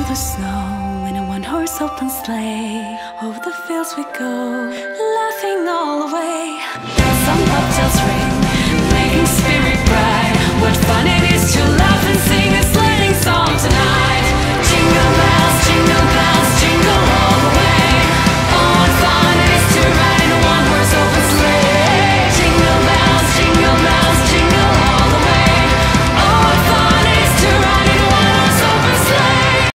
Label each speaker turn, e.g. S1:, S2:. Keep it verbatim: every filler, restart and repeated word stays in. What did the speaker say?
S1: the snow in a one-horse open sleigh. Over the fields we go, laughing all the way.